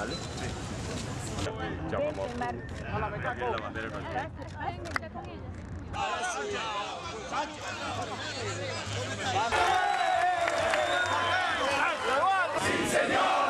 ¿vale? Sí. Llamamos la bandera con ¡Sí, señor!